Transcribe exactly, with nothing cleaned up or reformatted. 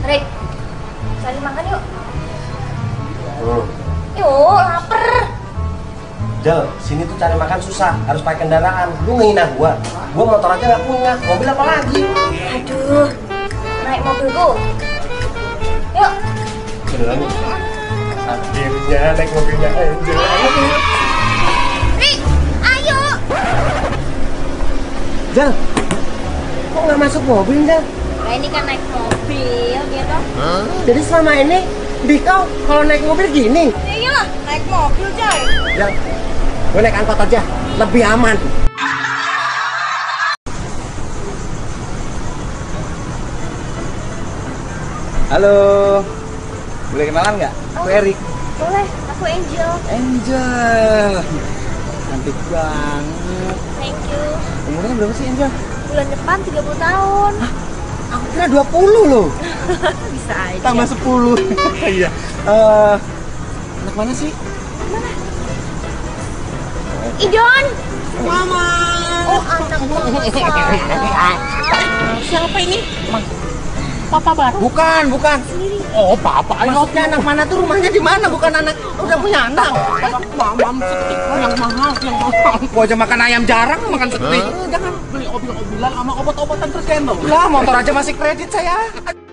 Rik, cari makan yuk. Hmm. Yuk, lapar. Jel, sini tuh cari makan susah, harus pakai kendaraan. Lu ngehina gua. Gua motor aja nggak punya, mobil apa lagi? Aduh, naik mobilku. Yuk. Beneran nih. Akhirnya naik mobilnya Angel. Rik, ayo. Jel, kok nggak masuk mobil, Jel? Nah, ini kan naik mobil gitu. Huh? Jadi selama ini di kau kalau naik mobil gini? Ya iyalah, naik mobil coy. Jel, gue naik angkot aja, lebih aman. Halo, boleh kenalan nggak? Aku Oh. Erik. Boleh, aku Angel. Angel, cantik banget. Thank you. Umurnya berapa sih Angel? Bulan depan tiga puluh tahun. Aku kira dua puluh loh. Bisa aja. Tambah sepuluh. Iya. Eh, anak mana sih? Mana? Idon. Mama. Oh, anak mama. Siapa ini? Papa baru? Bukan, bukan. Sendiri. Oh, papa. Maksudnya anak mana tuh, rumahnya di mana? Bukan anak udah punya anak. Mamam setik yang mahal, yang mahal. Gua aja makan ayam jarang makan setik. Jangan beli obil-obilan sama obat-obatan terus gendong. Lah, motor aja masih kredit saya.